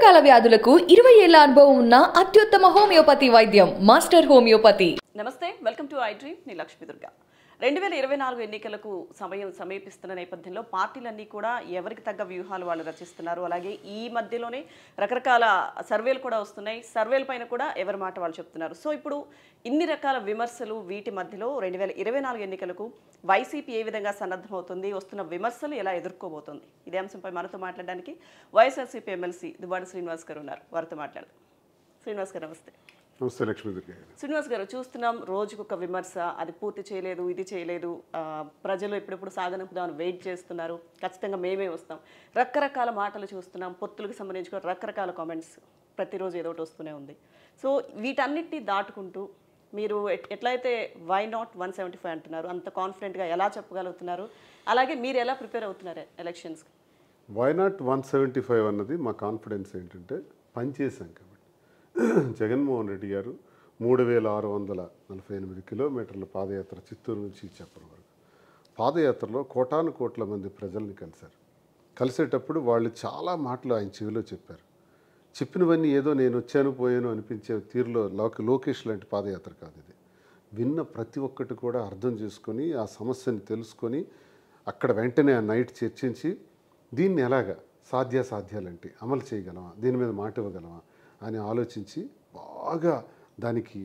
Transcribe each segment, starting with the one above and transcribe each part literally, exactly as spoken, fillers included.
రకాల వ్యాధులకు ఇరవై ఏళ్ల అనుభవం ఉన్న అత్యుత్తమ హోమియోపతి వైద్యం మాస్టర్ హోమియోపతి. నమస్తే, వెల్కమ్ టు iDream. ని లక్ష్మి దుర్గా. రెండు వేల ఇరవై నాలుగు ఎన్నికలకు సమయం సమీపిస్తున్న నేపథ్యంలో పార్టీలన్నీ కూడా ఎవరికి తగ్గ వ్యూహాలు వాళ్ళు రచిస్తున్నారు. అలాగే ఈ మధ్యలోనే రకరకాల సర్వేలు కూడా వస్తున్నాయి. సర్వేల పైన కూడా ఎవరి మాట వాళ్ళు చెప్తున్నారు. సో ఇప్పుడు ఇన్ని రకాల విమర్శలు వీటి మధ్యలో రెండు వేల ఇరవై నాలుగు ఎన్నికలకు వైసీపీ ఏ విధంగా సన్నద్ధమవుతుంది, వస్తున్న విమర్శలు ఎలా ఎదుర్కోబోతుంది, ఇదే అంశంపై మనతో మాట్లాడడానికి వైఎస్ఆర్సీపీ ఎమ్మెల్సీ దువ్వాడ శ్రీనివాస్ గారు ఉన్నారు. వారితో మాట్లాడదాం. శ్రీనివాస్ గారు నమస్తే. నమస్తే లక్ష్మి. శ్రీనివాస్ గారు, చూస్తున్నాం రోజుకొక విమర్శ, అది పూర్తి చేయలేదు, ఇది చేయలేదు, ప్రజలు ఎప్పుడెప్పుడు సాగనంపుదామని వెయిట్ చేస్తున్నారు, ఖచ్చితంగా మేమే వస్తాం, రకరకాల మాటలు చూస్తున్నాం. పొత్తులకు సంబంధించి కూడా రకరకాల కామెంట్స్ ప్రతిరోజు ఏదో ఒకటి వస్తూనే ఉంది. సో వీటన్నిటిని దాటుకుంటూ మీరు ఎట్లయితే why not one seventy five అంటున్నారు, అంత కాన్ఫిడెంట్గా ఎలా చెప్పగలుగుతున్నారు, అలాగే మీరు ఎలా ప్రిపేర్ అవుతున్నారు ఎలక్షన్స్కి? Why not one seventy five అన్నది మా కాన్ఫిడెన్స్ ఏంటంటే పనిచేసాం కాబట్టి. జగన్మోహన్ రెడ్డి గారు మూడు వేల ఆరు వందల నలభై ఎనిమిది కిలోమీటర్ల పాదయాత్ర చిత్తూరు నుంచి ఇచ్చాపురం వరకు పాదయాత్రలో కోటాను కోట్ల మంది ప్రజల్ని కలిశారు. కలిసేటప్పుడు వాళ్ళు చాలా మాటలు ఆయన చెవిలో చెప్పారు. చెప్పినవన్నీ ఏదో నేను వచ్చాను పోయాను అనిపించే తీరులో లోక లోకేష్ లాంటి పాదయాత్ర కాదు ఇది. విన్న ప్రతి ఒక్కటి కూడా అర్థం చేసుకొని ఆ సమస్యని తెలుసుకొని అక్కడ వెంటనే ఆ నైట్ చర్చించి దీన్ని ఎలాగా సాధ్యాసాధ్యాలంటే అమలు చేయగలమా, దీని మీద మాట ఇవ్వగలమా అని ఆలోచించి బాగా దానికి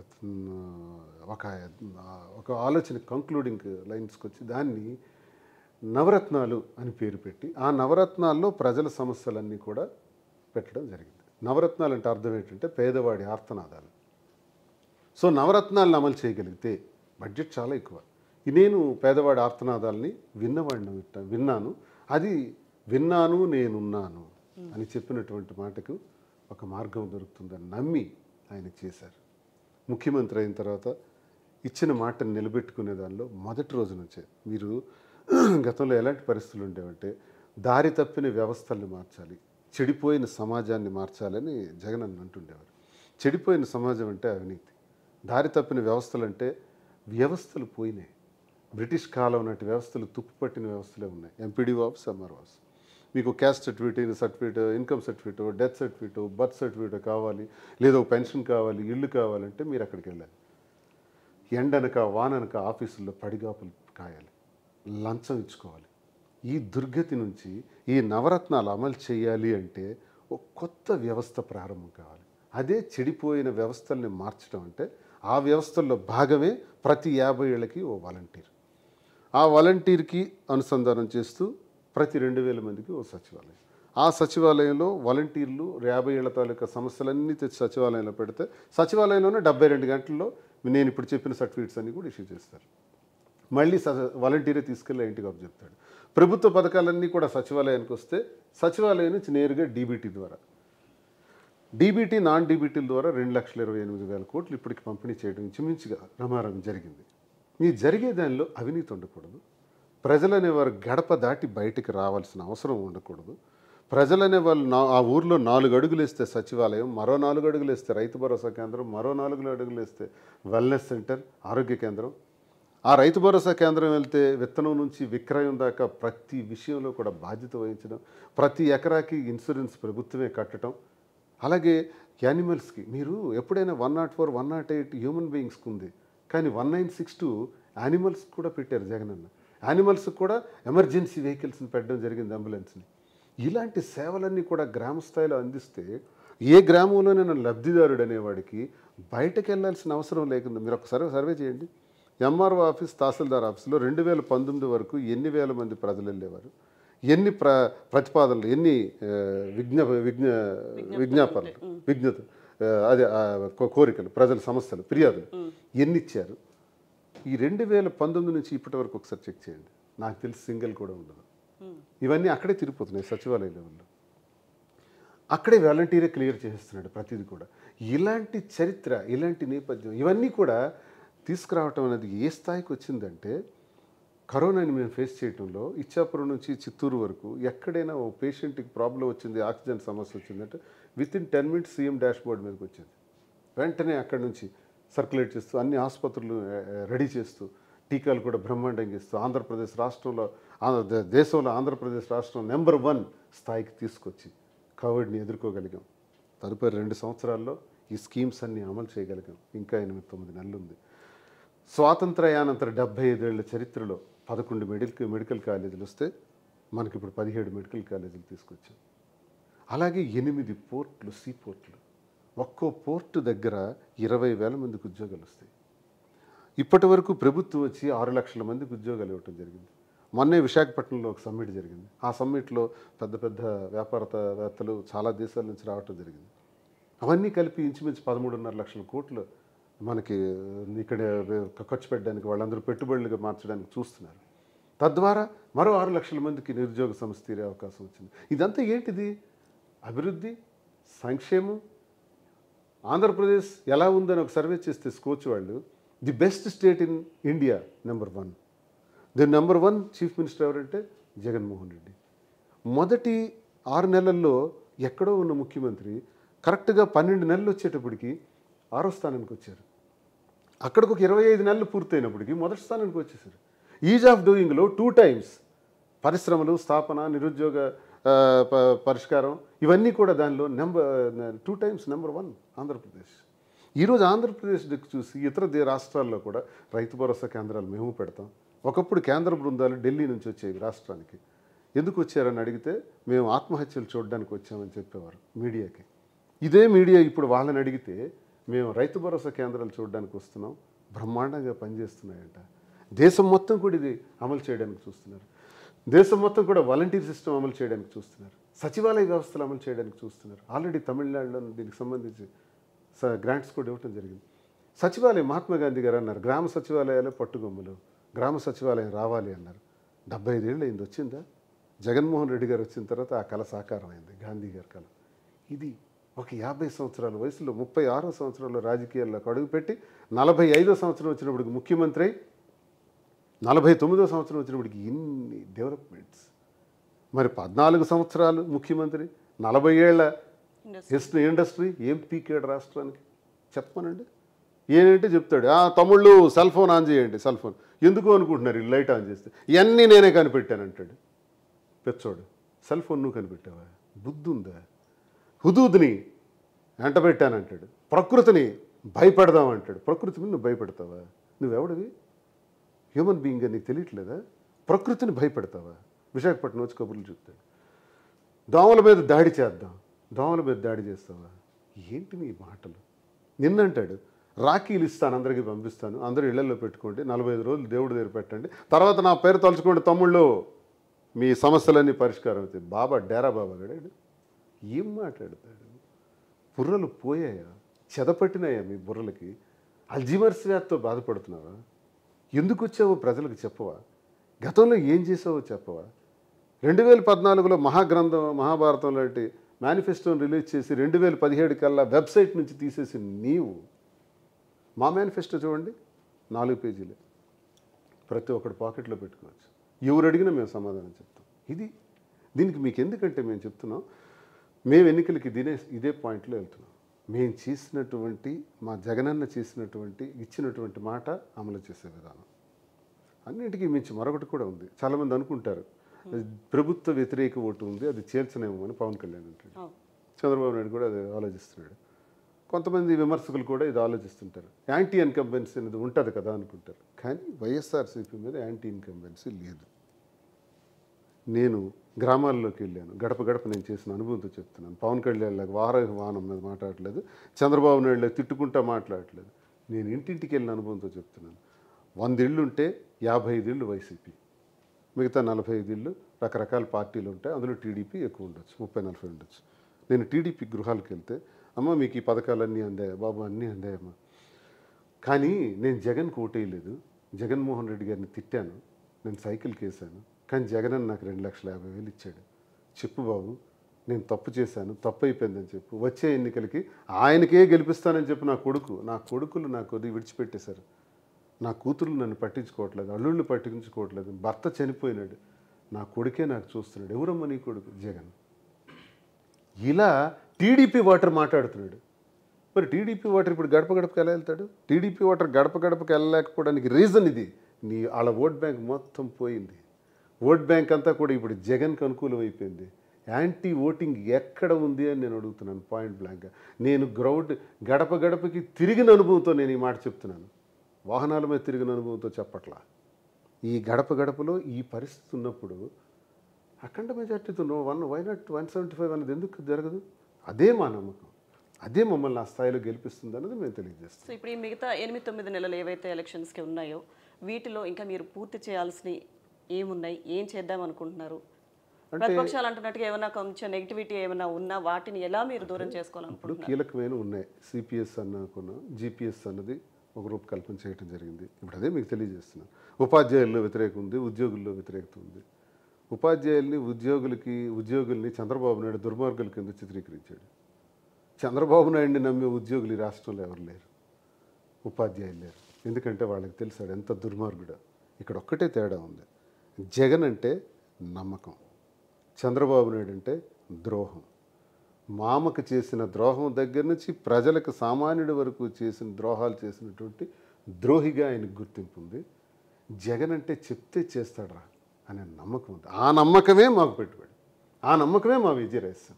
ఒక ఒక ఆలోచన కంక్లూడింగ్ లైన్స్కి వచ్చి దాన్ని నవరత్నాలు అని పేరు పెట్టి ఆ నవరత్నాల్లో ప్రజల సమస్యలన్నీ కూడా పెట్టడం జరిగింది. నవరత్నాలు అంటే అర్థం ఏంటంటే పేదవాడి ఆర్తనాదాలు. సో నవరత్నాలను అమలు చేయగలిగితే బడ్జెట్ చాలా ఎక్కువ. నేను పేదవాడి ఆర్తనాదాలని విన్నవాడిని విన్నాను, అది విన్నాను నేనున్నాను అని చెప్పినటువంటి మాటకు ఒక మార్గం దొరుకుతుందని నమ్మి ఆయన చేశారు. ముఖ్యమంత్రి అయిన తర్వాత ఇచ్చిన మాటను నిలబెట్టుకునే దానిలో మొదటి రోజు నుంచే మీరు గతంలో ఎలాంటి పరిస్థితులు ఉండేవంటే దారి తప్పిన వ్యవస్థల్ని మార్చాలి, చెడిపోయిన సమాజాన్ని మార్చాలని జగన్ అని అంటుండేవారు. చెడిపోయిన సమాజం అంటే అవినీతి, దారి తప్పిన వ్యవస్థలు అంటే వ్యవస్థలు పోయినాయి. బ్రిటిష్ కాలం నాటి వ్యవస్థలు తుప్పుపట్టిన వ్యవస్థలే ఉన్నాయి. ఎంపీడీ ఆఫీస్, ఎంఆర్ ఆఫీస్, మీకు caste certificate, certificate, income certificate, death certificate, birth certificate కావాలి, లేదా పెన్షన్ కావాలి, ఇల్లు కావాలంటే మీరు అక్కడికి వెళ్ళాలి. ఎండనక వాననక ఆఫీసుల్లో పడిగాపులు కాయాలి, లంచం ఇచ్చుకోవాలి. ఈ దుర్గతి నుంచి ఈ నవరత్నాలు అమలు చేయాలి అంటే ఒక కొత్త వ్యవస్థ ప్రారంభం కావాలి. అదే చెడిపోయిన వ్యవస్థల్ని మార్చడం అంటే ఆ వ్యవస్థల్లో భాగమే ప్రతి యాభై ఏళ్ళకి ఓ వాలంటీర్. ఆ వాలంటీర్కి అనుసంధానం చేస్తూ ప్రతి రెండు వేల మందికి ఓ సచివాలయం. ఆ సచివాలయంలో వాలంటీర్లు యాభై ఏళ్ల తాలూకా సమస్యలన్నీ తెచ్చి సచివాలయంలో పెడితే సచివాలయంలోనే డెబ్బై రెండు గంటల్లో నేను ఇప్పుడు చెప్పిన సర్టిఫికేట్స్ అన్నీ కూడా ఇష్యూ చేస్తారు. మళ్ళీ స వాలంటీరే తీసుకెళ్ళి ఇంటికి అప్పు చెప్తాడు. ప్రభుత్వ పథకాలన్నీ కూడా సచివాలయానికి వస్తే సచివాలయం నుంచి నేరుగా డీబీటీ ద్వారా, డీబీటీ నాన్ డీబీటీల ద్వారా రెండు లక్షల ఇరవై ఎనిమిది వేల కోట్లు ఇప్పటికి పంపిణీ చేయడం ఇంచుమించుగా రమారం జరిగింది. మీ జరిగే దానిలో అవినీతి ఉండకూడదు. ప్రజలనే వారు గడప దాటి బయటికి రావాల్సిన అవసరం ఉండకూడదు. ప్రజలనే వాళ్ళు నా ఆ ఊర్లో నాలుగు అడుగులు వేస్తే సచివాలయం, మరో నాలుగు అడుగులు వేస్తే రైతు భరోసా కేంద్రం, మరో నాలుగు అడుగులు వేస్తే వెల్నెస్ సెంటర్, ఆరోగ్య కేంద్రం. ఆ రైతు భరోసా కేంద్రం వెళ్తే విత్తనం నుంచి విక్రయం దాకా ప్రతి విషయంలో కూడా బాధ్యత వహించడం, ప్రతి ఎకరాకి ఇన్సూరెన్స్ ప్రభుత్వమే కట్టడం. అలాగే యానిమల్స్కి మీరు ఎప్పుడైనా one not four one not eight human బీయింగ్స్కి ఉంది, కానీ one nine six two animals కూడా పెట్టారు జగనన్న. యానిమల్స్ కూడా ఎమర్జెన్సీ వెహికల్స్ని పెట్టడం జరిగింది, అంబులెన్స్ని. ఇలాంటి సేవలన్నీ కూడా గ్రామ స్థాయిలో అందిస్తే ఏ గ్రామంలోనైనా లబ్ధిదారుడు అనేవాడికి బయటకు వెళ్ళాల్సిన అవసరం లేకుండా మీరు ఒకసారి సర్వే చేయండి. ఎంఆర్ఓ ఆఫీస్, తహసీల్దార్ ఆఫీస్లో రెండు వేల పంతొమ్మిది వరకు ఎన్ని వేల మంది ప్రజలు వెళ్ళేవారు, ఎన్ని ప్ర ప్రతిపాదనలు, ఎన్ని విజ్ఞ విజ్ఞ విజ్ఞాపనలు, విజ్ఞత అదే కోరికలు, ప్రజల సమస్యలు, ఫిర్యాదులు ఎన్ని ఇచ్చారు? ఈ రెండు వేల పంతొమ్మిది నుంచి ఇప్పటి వరకు ఒకసారి చెక్ చేయండి. నాకు తెలిసి సింగిల్ కూడా ఉండదు. ఇవన్నీ అక్కడే తిరిగిపోతున్నాయి సచివాలయ లెవెల్లో. అక్కడే వాలంటీరే క్లియర్ చేసేస్తున్నాడు ప్రతిదీ కూడా. ఇలాంటి చరిత్ర, ఇలాంటి నేపథ్యం, ఇవన్నీ కూడా తీసుకురావటం అనేది ఏ స్థాయికి వచ్చిందంటే కరోనాని మేము ఫేస్ చేయడంలో ఇచ్చాపురం నుంచి చిత్తూరు వరకు ఎక్కడైనా ఓ పేషెంట్కి ప్రాబ్లం వచ్చింది, ఆక్సిజన్ సమస్య వచ్చిందంటే within ten minutes CM dashboard మీదకి వచ్చింది. వెంటనే అక్కడి నుంచి సర్క్యులేట్ చేస్తూ అన్ని ఆసుపత్రులు రెడీ చేస్తూ టీకాలు కూడా బ్రహ్మాండంగా ఇస్తూ ఆంధ్రప్రదేశ్ రాష్ట్రంలో దేశంలో ఆంధ్రప్రదేశ్ రాష్ట్రం నెంబర్ వన్ స్థాయికి తీసుకొచ్చి కోవిడ్ని ఎదుర్కోగలిగాం. తదుపరి రెండు సంవత్సరాల్లో ఈ స్కీమ్స్ అన్నీ అమలు చేయగలిగాం. ఇంకా ఎనిమిది తొమ్మిది నెలలు ఉంది. స్వాతంత్రయానంతర డెబ్బై ఐదేళ్ల చరిత్రలో పదకొండు మెడికల్ మెడికల్ కాలేజీలు వస్తే మనకి ఇప్పుడు పదిహేడు మెడికల్ కాలేజీలు తీసుకొచ్చాం. అలాగే ఎనిమిది పోర్ట్లు, సీ పోర్ట్లు, ఒక్కో పోర్టు దగ్గర ఇరవై వేల మందికి ఉద్యోగాలు వస్తాయి. ఇప్పటి వరకు ప్రభుత్వం వచ్చి ఆరు లక్షల మందికి ఉద్యోగాలు ఇవ్వటం జరిగింది. మొన్నే విశాఖపట్నంలో ఒక సమ్మిట్ జరిగింది. ఆ సమ్మిట్లో పెద్ద పెద్ద వ్యాపారవేత్తలు చాలా దేశాల నుంచి రావటం జరిగింది. అవన్నీ కలిపి ఇంచుమించు పదమూడున్నర లక్షల కోట్లు మనకి ఇక్కడ ఖర్చు పెట్టడానికి, వాళ్ళందరూ పెట్టుబడులుగా మార్చడానికి చూస్తున్నారు. తద్వారా మరో ఆరు లక్షల మందికి నిరుద్యోగ సమస్య తీరే అవకాశం వచ్చింది. ఇదంతా ఏంటిది? అభివృద్ధి, సంక్షేమం. ఆంధ్రప్రదేశ్ ఎలా ఉందని ఒక సర్వే చేస్తే స్కోచ్ వాళ్ళు the best state in India number one. The number one chief minister ఎవరంటే జగన్మోహన్ రెడ్డి. మొదటి ఆరు నెలల్లో ఎక్కడో ఉన్న ముఖ్యమంత్రి కరెక్ట్గా పన్నెండు నెలలు వచ్చేటప్పటికి ఆరో స్థానానికి వచ్చారు. అక్కడికి ఒక ఇరవై ఐదు నెలలు పూర్తయినప్పటికీ మొదటి స్థానానికి వచ్చేసారు. ఈజ్ ఆఫ్ డూయింగ్లో టూ టైమ్స్ పరిశ్రమలు స్థాపన, నిరుద్యోగ పరిష్కారం, ఇవన్నీ కూడా దానిలో number two times number one Andhra Pradesh. ఈరోజు ఆంధ్రప్రదేశ్ చూసి ఇతర రాష్ట్రాల్లో కూడా రైతు భరోసా కేంద్రాలు మేము పెడతాం. ఒకప్పుడు కేంద్ర బృందాలు ఢిల్లీ నుంచి వచ్చేవి రాష్ట్రానికి. ఎందుకు వచ్చారని అడిగితే మేము ఆత్మహత్యలు చూడడానికి వచ్చామని చెప్పేవారు మీడియాకి. ఇదే మీడియా ఇప్పుడు వాళ్ళని అడిగితే మేము రైతు భరోసా కేంద్రాలు చూడడానికి వస్తున్నాం, బ్రహ్మాండంగా పనిచేస్తున్నాయంట. దేశం మొత్తం కూడా ఇది అమలు చేయడానికి చూస్తున్నారు. దేశం మొత్తం కూడా వాలంటీర్ సిస్టమ్ అమలు చేయడానికి చూస్తున్నారు. సచివాలయ వ్యవస్థలు అమలు చేయడానికి చూస్తున్నారు. ఆల్రెడీ తమిళనాడులో దీనికి సంబంధించి గ్రాంట్స్ కూడా ఇవ్వటం జరిగింది. సచివాలయం మహాత్మా గాంధీ గారు అన్నారు, గ్రామ సచివాలయాలే పట్టుగొమ్మలు, గ్రామ సచివాలయం రావాలి అన్నారు. డెబ్బై ఐదేళ్ళు అయింది, వచ్చిందా? జగన్మోహన్ రెడ్డి గారు వచ్చిన తర్వాత ఆ కళ సాకారం అయింది, గాంధీ గారి కళ. ఇది ఒక యాభై సంవత్సరాల వయసులో ముప్పై ఆరో సంవత్సరంలో రాజకీయాల్లోకి అడుగుపెట్టి నలభై ఐదో సంవత్సరం వచ్చినప్పటికి ముఖ్యమంత్రి, నలభై తొమ్మిదో సంవత్సరం వచ్చినప్పటికి ఇన్ని డెవలప్మెంట్స్. మరి పద్నాలుగు సంవత్సరాలు ముఖ్యమంత్రి, నలభై ఏళ్ల ఎస్ట్ ఇండస్ట్రీ ఏం పీకేడు రాష్ట్రానికి చెప్పమనండి. ఏంటంటే చెప్తాడు, తమ్ముళ్ళు సెల్ ఫోన్ ఆన్ చేయండి. సెల్ ఫోన్ ఎందుకు అనుకుంటున్నారు? ఈ లైట్ ఆన్ చేస్తే ఇవన్నీ నేనే కనిపెట్టానంటాడు పెచ్చోడు. సెల్ ఫోన్ నువ్వు కనిపెట్టావా? బుద్ధి ఉందా? హుదూద్ని వెంటబెట్టానంటాడు. ప్రకృతిని భయపెడదామంటాడు. ప్రకృతి మీద నువ్వు భయపెడతావా? నువ్వెవడివి? హ్యూమన్ బీయింగ్గా నీకు తెలియట్లేదా? ప్రకృతిని భయపెడతావా? విశాఖపట్నం వచ్చి కబుర్లు చెప్తాడు. దోమల మీద దాడి చేద్దాం, దోమల మీద దాడి చేస్తావా? ఏంటి నీ మాటలు? నిన్నంటాడు రాఖీలు ఇస్తాను, అందరికీ పంపిస్తాను, అందరూ ఇళ్లలో పెట్టుకోండి, నలభై ఐదు రోజులు దేవుడి దగ్గర పెట్టండి, తర్వాత నా పేరు తలుచుకోండి తమ్ముళ్ళు, మీ సమస్యలన్నీ పరిష్కారం అవుతాయి. బాబా డేరా బాబా గడాడు ఏం మాట్లాడతాడు? బుర్రలు పోయాయా? చెదపట్టినాయా మీ బుర్రలకి? అల్జీమర్స్ వ్యాధితో బాధపడుతున్నావా? ఎందుకు వచ్చావో ప్రజలకు చెప్పవా? గతంలో ఏం చేసావో చెప్పవా? రెండు వేల పద్నాలుగులో మహాగ్రంథం మహాభారతం లాంటి మేనిఫెస్టోని రిలీజ్ చేసి రెండు వేల పదిహేడు కల్లా వెబ్సైట్ నుంచి తీసేసి నీవు మా మేనిఫెస్టో చూడండి, నాలుగు పేజీలే, ప్రతి ఒక్కటి పాకెట్లో పెట్టుకోవచ్చు. ఎవరు అడిగినా మేము సమాధానం చెప్తాం. ఇది దీనికి మీకు ఎందుకంటే మేము చెప్తున్నాం, మేము ఎన్నికలకి ఇదే ఇదే పాయింట్లో వెళ్తున్నాం. మేము చేసినటువంటి మా జగనన్న చేసినటువంటి ఇచ్చినటువంటి మాట అమలు చేసే విధానం అన్నింటికీ మించి మరొకటి కూడా ఉంది. చాలామంది అనుకుంటారు ప్రభుత్వ వ్యతిరేక ఓటు ఉంది, అది చేర్చనేమో అని పవన్ కళ్యాణ్ అంటాడు. చంద్రబాబు నాయుడు కూడా అది ఆలోచిస్తున్నాడు. కొంతమంది విమర్శకులు కూడా ఇది ఆలోచిస్తుంటారు. యాంటీ ఇన్కంబెన్సీ అనేది ఉంటుంది కదా అనుకుంటారు. కానీ వైఎస్ఆర్సీపీ మీద యాంటీ ఇన్కంబెన్సీ లేదు. నేను గ్రామాల్లోకి వెళ్ళాను, గడప గడప నేను చేసిన అనుభవంతో చెప్తున్నాను. పవన్ కళ్యాణ్ లాగా వారాహి వాహనం మీద మాట్లాడట్లేదు, చంద్రబాబు నాయుడు తిట్టుకుంటా మాట్లాడట్లేదు. నేను ఇంటింటికి వెళ్ళిన అనుభవంతో చెప్తున్నాను. వంద ఇళ్ళు ఉంటే యాభై ఐదు ఇళ్ళు వైసీపీ, మిగతా నలభై ఐదు ఇళ్ళు రకరకాల పార్టీలు ఉంటాయి. అందులో టీడీపీ ఎక్కువ ఉండొచ్చు, ముప్పై నలభై ఉండొచ్చు. నేను టీడీపీ గృహాలకు వెళ్తే, అమ్మ మీకు ఈ పథకాలన్నీ అందాయా బాబు? అన్నీ అందాయమ్మా. కానీ నేను జగన్కి ఓటేయలేదు, జగన్మోహన్ రెడ్డి గారిని తిట్టాను, నేను సైకిల్కి వేసాను, కానీ జగన్ అని నాకు రెండు లక్షల యాభై వేలు ఇచ్చాడు. చెప్పు బాబు, నేను తప్పు చేశాను, తప్పు అయిపోయిందని చెప్పు. వచ్చే ఎన్నికలకి ఆయనకే గెలిపిస్తానని చెప్పి నా కొడుకు నా కొడుకులు నాకు కొద్ది విడిచిపెట్టేశారు. నా కూతురు నన్ను పట్టించుకోవట్లేదు, అల్లుళ్ళు పట్టించుకోవట్లేదు, భర్త చనిపోయినాడు, నా కొడుకే నాకు చూస్తున్నాడు. ఎవరమ్మా నీ కొడుకు? జగన్. ఇలా టీడీపీ ఓటర్ మాట్లాడుతున్నాడు. మరి టీడీపీ ఓటర్ ఇప్పుడు గడప గడపకి ఎలా వెళ్తాడు? టీడీపీ ఓటర్ గడప గడపకి వెళ్ళలేకపోవడానికి రీజన్ ఇది. నీ వాళ్ళ ఓట్ బ్యాంక్ మొత్తం పోయింది. ఓట్ బ్యాంక్ అంతా కూడా ఇప్పుడు జగన్కి అనుకూలం అయిపోయింది. యాంటీ ఓటింగ్ ఎక్కడ ఉంది అని నేను అడుగుతున్నాను పాయింట్ బ్లాంక్గా. నేను గ్రౌండ్ గడప గడపకి తిరిగిన అనుభవంతో నేను ఈ మాట చెప్తున్నాను, వాహనాల మీద తిరిగిన అనుభవంతో చెప్పట్లా. ఈ గడప గడపలో ఈ పరిస్థితి ఉన్నప్పుడు అఖండ మెజార్టీతో one why not one seventy five అనేది ఎందుకు జరగదు? అదే మా నమ్మకం, అదే మమ్మల్ని ఆ స్థాయిలో గెలిపిస్తుంది అన్నది మేము తెలియజేస్తాం. సో ఇప్పుడు ఈ మిగతా ఎనిమిది తొమ్మిది నెలలు ఏవైతే ఎలక్షన్స్కి ఉన్నాయో వీటిలో ఇంకా మీరు పూర్తి చేయాల్సినవి ఏమున్నాయి, ఏం చేద్దాం అనుకుంటున్నారు? ప్రతిపక్షాలు అంటున్నట్టుగా ఏమైనా కొంచెం నెగిటివిటీ ఏమైనా ఉన్నా వాటిని ఎలా మీరు దూరం చేసుకోవాలనుకుంటున్నారు? ఇప్పుడు కీలకమైన ఉన్నాయి. సిపిఎస్ అన్నకున్న జిపిఎస్ అన్నది ఒక రూపకల్పన చేయడం జరిగింది. ఇప్పుడు అదే మీకు తెలియజేస్తున్నాను. ఉపాధ్యాయుల్లో వ్యతిరేకం ఉంది, ఉద్యోగుల్లో వ్యతిరేకత ఉంది. ఉపాధ్యాయుల్ని ఉద్యోగులకి ఉద్యోగుల్ని చంద్రబాబు నాయుడు దుర్మార్గుల కింద చిత్రీకరించాడు. చంద్రబాబు నాయుడిని నమ్మే ఉద్యోగులు ఈ రాష్ట్రంలో ఎవరు లేరు, ఉపాధ్యాయులు లేరు. ఎందుకంటే వాళ్ళకి తెలుసాడు ఎంత దుర్మార్గుడో. ఇక్కడ ఒక్కటే తేడా ఉంది. జగన్ అంటే నమ్మకం, చంద్రబాబు నాయుడు అంటే ద్రోహం. మామకు చేసిన ద్రోహం దగ్గర నుంచి ప్రజలకు సామాన్యుడి వరకు చేసిన ద్రోహాలు చేసినటువంటి ద్రోహిగా ఆయనకు గుర్తింపు ఉంది. జగన్ అంటే చెప్తే చేస్తాడరా అనే నమ్మకం ఉంది. ఆ నమ్మకమే మాకు పెట్టుబడి, ఆ నమ్మకమే మా విజయ రహస్యం.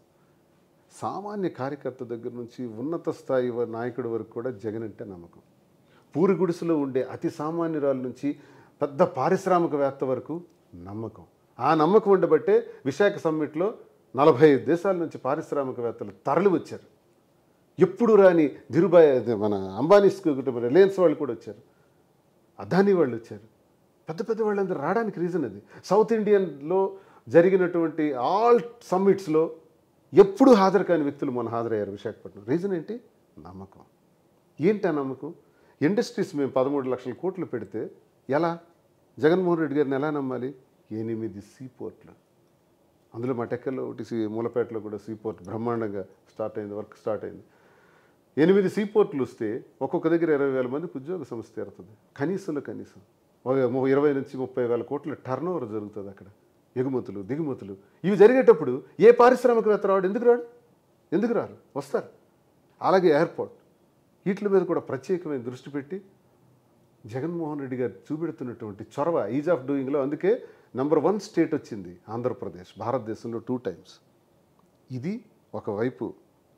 సామాన్య కార్యకర్త దగ్గర నుంచి ఉన్నత స్థాయి నాయకుడి వరకు కూడా జగన్ అంటే నమ్మకం. పూరి గుడిసెలో ఉండే అతి సామాన్యురాల నుంచి పెద్ద పారిశ్రామికవేత్త వరకు నమ్మకం. ఆ నమ్మకం ఉండబట్టే విశాఖ సమ్మిట్లో నలభై ఐదు దేశాల నుంచి పారిశ్రామికవేత్తలు తరలి వచ్చారు. ఎప్పుడు రాని ధీరుభాయ్ మన అంబానీ రిలయన్స్ వాళ్ళు కూడా వచ్చారు, అదానీ వాళ్ళు వచ్చారు. పెద్ద పెద్ద వాళ్ళందరూ రావడానికి రీజన్ అది. సౌత్ ఇండియన్లో జరిగినటువంటి ఆల్ సమ్మిట్స్లో ఎప్పుడు హాజరు కాని వ్యక్తులు మన హాజరయ్యారు విశాఖపట్నం. రీజన్ ఏంటి? నమ్మకం. ఏంటి ఆ నమ్మకం? ఇండస్ట్రీస్ మేము పదమూడు లక్షల కోట్లు పెడితే ఎలా జగన్మోహన్ రెడ్డి గారిని ఎలా నమ్మాలి? ఎనిమిది సీపోర్ట్లు, అందులో మా టెక్కల్లో ఒకటి సీ మూలపేటలో కూడా సీపోర్ట్ బ్రహ్మాండంగా స్టార్ట్ అయింది, వర్క్ స్టార్ట్ అయింది. ఎనిమిది సీపోర్ట్లు వస్తే ఒక్కొక్క దగ్గర ఇరవై వేల మందికి ఉద్యోగ సమస్య ఏరుతుంది. కనీసంలో కనీసం ఇరవై నుంచి ముప్పై వేల కోట్ల టర్న్ ఓవర్ జరుగుతుంది అక్కడ. ఎగుమతులు దిగుమతులు ఇవి జరిగేటప్పుడు ఏ పారిశ్రామికవేత్త రాడు? ఎందుకు రాడు? ఎందుకు రారు? వస్తారు. అలాగే ఎయిర్పోర్ట్, వీటి మీద కూడా ప్రత్యేకమైన దృష్టి పెట్టి జగన్మోహన్ రెడ్డి గారు చూపెడుతున్నటువంటి చొరవ ఈజ్ ఆఫ్ డూయింగ్లో అందుకే నెంబర్ వన్ స్టేట్ వచ్చింది ఆంధ్రప్రదేశ్ భారతదేశంలో టూ టైమ్స్. ఇది ఒకవైపు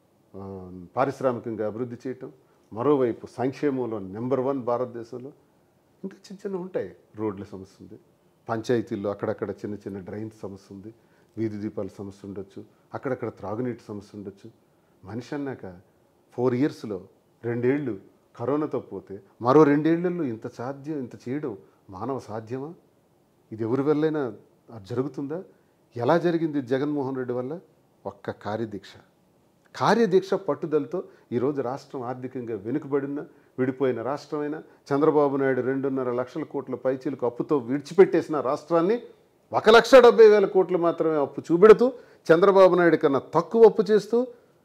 పారిశ్రామికంగా అభివృద్ధి చేయటం, మరోవైపు సంక్షేమంలో నెంబర్ వన్ భారతదేశంలో. ఇంకా చిన్న చిన్న ఉంటాయి, రోడ్ల సమస్య ఉంది, పంచాయతీల్లో అక్కడక్కడ చిన్న చిన్న డ్రైన్స్ సమస్య ఉంది, వీధి దీపాల సమస్య ఉండొచ్చు, అక్కడక్కడ త్రాగునీటి సమస్య ఉండొచ్చు. మనిషి అన్నాక ఫోర్ ఇయర్స్లో రెండేళ్ళు కరోనాతో పోతే మరో రెండేళ్లలో ఇంత సాధ్యం ఇంత చేయడం మానవ సాధ్యమా? ఇది ఎవరి వల్లైనా జరుగుతుందా? ఎలా జరిగింది జగన్మోహన్ రెడ్డి వల్ల? ఒక్క కార్యదీక్ష కార్యదీక్ష పట్టుదలతో ఈరోజు రాష్ట్రం ఆర్థికంగా వెనుకబడిన విడిపోయిన రాష్ట్రమైనా చంద్రబాబు నాయుడు రెండున్నర లక్షల కోట్ల పైచీలకు అప్పుతో విడిచిపెట్టేసిన రాష్ట్రాన్ని ఒక లక్ష డెబ్బై వేల కోట్లు మాత్రమే అప్పు చూపెడుతూ చంద్రబాబు నాయుడు కన్నా తక్కువ అప్పు చేస్తూ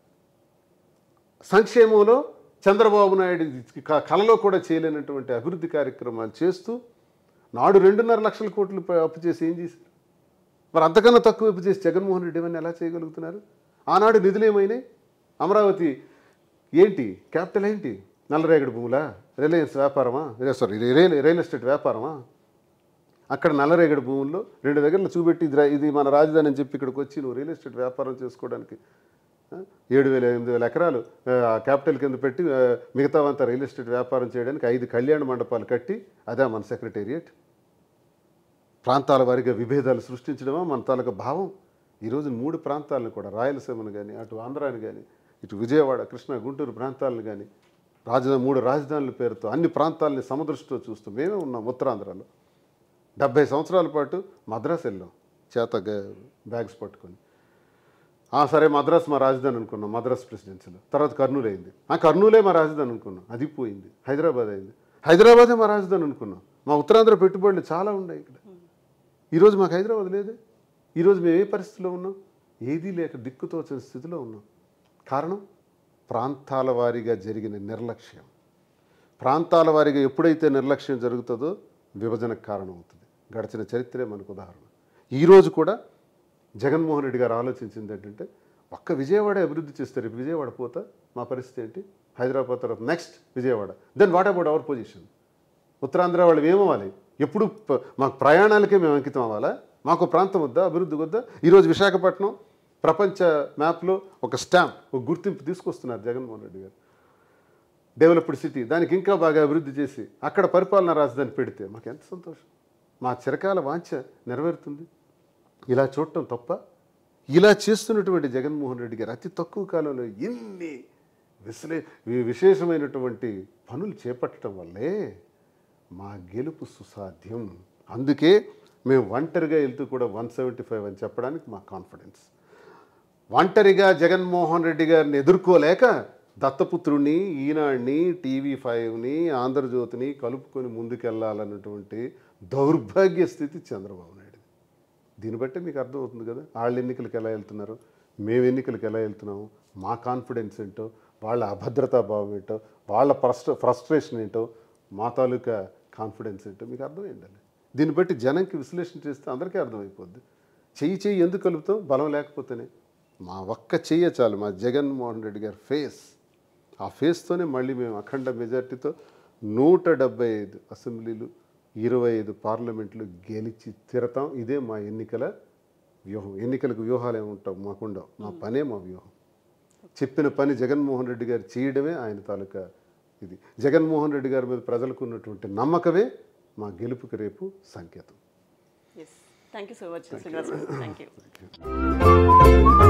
సంక్షేమంలో చంద్రబాబు నాయుడు కలలో కూడా చేయలేనటువంటి అభివృద్ధి కార్యక్రమాలు చేస్తూ నాడు రెండున్నర లక్షల కోట్లు అప్పు చేసి ఏం చేశారు? మరి అంతకన్నా తక్కువ అప్పు చేసి జగన్మోహన్ రెడ్డి ఏమన్నా ఎలా చేయగలుగుతున్నారు? ఆనాడు నిధులు ఏమైనాయి? అమరావతి ఏంటి? క్యాపిటల్ ఏంటి? నల్లరేగడి భూములా? రిలయన్స్ వ్యాపారమా? సారీ రియల్ రియల్ ఎస్టేట్ వ్యాపారమా? అక్కడ నల్లరేగడి భూముల్లో రెండు దగ్గరలో చూపెట్టి ఇది మన రాజధాని అని చెప్పి ఇక్కడికి వచ్చి నువ్వు రియల్ ఎస్టేట్ వ్యాపారం చేసుకోవడానికి ఏడు వేల ఎనిమిది వేల ఎకరాలు క్యాపిటల్ కింద పెట్టి మిగతావంతా రియల్ ఎస్టేట్ వ్యాపారం చేయడానికి ఐదు కళ్యాణ మండపాలు కట్టి అదే మన సెక్రటేరియట్. ప్రాంతాల వారిగా విభేదాలు సృష్టించడమా మన తాలూకా భావం? ఈరోజు మూడు ప్రాంతాలను కూడా రాయలసీమను కానీ అటు ఆంధ్రాని కానీ ఇటు విజయవాడ కృష్ణా గుంటూరు ప్రాంతాలను కానీ రాజధాని మూడు రాజధానుల పేరుతో అన్ని ప్రాంతాలని సమదృష్టితో చూస్తూ మేమే ఉన్నాం. ఉత్తరాంధ్రలో డెబ్భై సంవత్సరాల పాటు మద్రాసు వెళ్ళాం చేత బ్యాగ్స్ పట్టుకొని. సరే మద్రాసు మా రాజధాని అనుకున్నాం, మద్రాసు ప్రెసిడెన్సీలో. తర్వాత కర్నూలు అయింది, ఆ కర్నూలే మా రాజధాని అనుకున్నాం, అది పోయింది. హైదరాబాద్ అయింది, హైదరాబాదే మా రాజధాని అనుకున్నాం. మా ఉత్తరాంధ్ర పెట్టుబడులు చాలా ఉన్నాయి ఇక్కడ. ఈరోజు మాకు హైదరాబాద్ లేదే. ఈరోజు మేము ఏ పరిస్థితిలో ఉన్నాం? ఏదీ లేక దిక్కుతోచిన స్థితిలో ఉన్నాం. కారణం ప్రాంతాల వారీగా జరిగిన నిర్లక్ష్యం. ప్రాంతాల వారీగా ఎప్పుడైతే నిర్లక్ష్యం జరుగుతుందో విభజనకు కారణం అవుతుంది. గడిచిన చరిత్రే మనకు ఉదాహరణ. ఈరోజు కూడా జగన్మోహన్ రెడ్డి గారు ఆలోచించింది ఏంటంటే ఒక్క విజయవాడ అభివృద్ధి చేస్తారు, విజయవాడ పోతా మా పరిస్థితి ఏంటి? హైదరాబాద్ తర్వాత next Vijayawada, then what about our position? Uttarandhra వాళ్ళు ఏమవ్వాలి? ఎప్పుడు మాకు ప్రయాణాలకే మేము అంకితం అవ్వాలా? మాకు ప్రాంతం వద్దా? అభివృద్ధి వద్దా? ఈరోజు విశాఖపట్నం ప్రపంచ మ్యాప్లో ఒక స్టాంప్, ఒక గుర్తింపు తీసుకొస్తున్నారు జగన్మోహన్ రెడ్డి గారు. డెవలప్డ్ సిటీ, దానికి ఇంకా బాగా అభివృద్ధి చేసి అక్కడ పరిపాలనా రాజధాని పెడితే మాకు ఎంత సంతోషం. మా చిరకాల వాంఛ నెరవేరుతుంది. ఇలా చూడటం తప్ప? ఇలా చేస్తున్నటువంటి జగన్మోహన్ రెడ్డి గారు అతి తక్కువ కాలంలో ఎన్ని విశ్లే విశేషమైనటువంటి పనులు చేపట్టడం వల్లే మా గెలుపు సుసాధ్యం. అందుకే మేము ఒంటరిగా వెళ్తూ కూడా వన్ సెవెంటీ ఫైవ్ అని చెప్పడానికి మా కాన్ఫిడెన్స్. ఒంటరిగా జగన్మోహన్ రెడ్డి గారిని ఎదుర్కోలేక దత్తపుత్రుడిని, ఈనాడిని, టీవీ ఫైవ్ని, ఆంధ్రజ్యోతిని కలుపుకొని ముందుకెళ్లాలన్నటువంటి దౌర్భాగ్య స్థితి చంద్రబాబు నాయుడు. దీన్ని బట్టి మీకు అర్థమవుతుంది కదా, వాళ్ళు ఎన్నికలకు ఎలా వెళ్తున్నారు, మేము ఎన్నికలకు ఎలా వెళ్తున్నాము, మా కాన్ఫిడెన్స్ ఏంటో, వాళ్ళ అభద్రతా భావం ఏంటో, వాళ్ళ ఫ్రస్ట్ర ఫ్రస్ట్రేషన్ ఏంటో, మా తాలూకా కాన్ఫిడెన్స్ ఏంటో మీకు అర్థమైందండి. దీన్ని బట్టి జనంకి విశ్లేషణ చేస్తే అందరికీ అర్థమైపోద్ది. చెయ్యి చెయ్యి ఎందుకు కలుపుతాం? బలం లేకపోతేనే. మా ఒక్క చెయ్య చాలు, మా జగన్మోహన్ రెడ్డి గారి ఫేస్. ఆ ఫేస్తోనే మళ్ళీ మేము అఖండ మెజార్టీతో నూట డెబ్బై ఐదు అసెంబ్లీలు, ఇరవై ఐదు పార్లమెంట్లు గెలిచి తీరతాం. ఇదే మా ఎన్నికల వ్యూహం. ఎన్నికలకు వ్యూహాలు ఏముంటాం మాకుండవు, మా పనే మా వ్యూహం. చెప్పిన పని జగన్మోహన్ రెడ్డి గారు చేయడమే ఆయన తాలూకా ఇది. జగన్మోహన్ రెడ్డి గారి మీద ప్రజలకు ఉన్నటువంటి నమ్మకమే మా గెలుపుకి రేపు సంకేతం. Thank you so much Srinivas. Thank you.